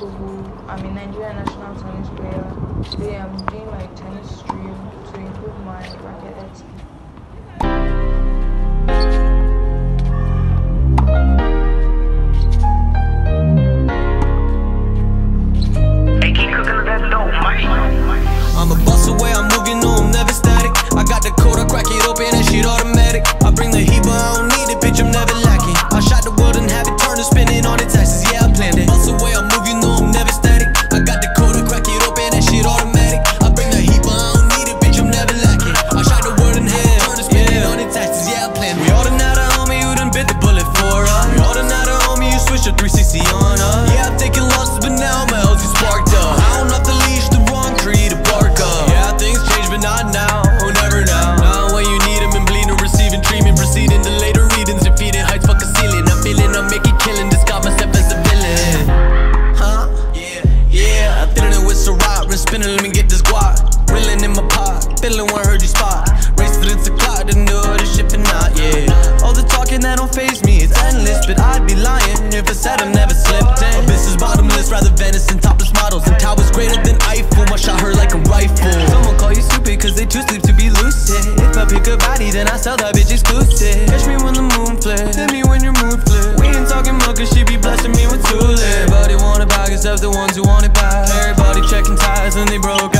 Yakubu. I'm a Nigerian national tennis player. Today I'm doing my tennis stream to improve my racket XP. I'm a bust away, I'm moving on, never static. I got the code, I crack it open, that shit automatic. I bring the heat, but I don't need it, bitch, I'm never lacking. I shot the world and have it turn to spinning on its axis, yeah, I planned it. Bust away, I'm moving on, never static. I got the code, I crack it open, that shit automatic. I bring the heat, but I don't need it, bitch, I'm never lacking. I shot the world and have it turn to spinning on its axis, yeah, I planned it. We all done had a homie who done bit the bullet for us. We all done had a homie who switched a 360 on us. Yeah, I've taken losses, but now my LG sparked up. I don't have to leash the wrong tree to bark up. Yeah, things change, but not now, oh never now. Now when you need them and bleeding, receiving treatment, proceeding to later readings, defeating heights, fuck a ceiling. I'm feeling, I'm making killing, disguise myself as a villain. Huh? Yeah, I'm feeling it with Ciroc, been spinning, let me get this guap. Reeling in my pot, feeling when I heard you spot. Race to the clock to know this shit, but not, yeah. All the talking that don't faze me is endless, but I'd be lying if I said I've never slipped in. Abyss is bottomless, rather venison, topless models, and towers greater than Eiffel. I shot her like a rifle. Someone call you stupid cause they too sleep to be lucid. If I pick a body, then I sell that bitch exclusive. Catch me when the moon flips, hit me when your mood flips. We ain't talking much cause she be blessing me with tulips. Everybody wanna buy, cause they're the ones who want it back. Everybody checking ties and they broke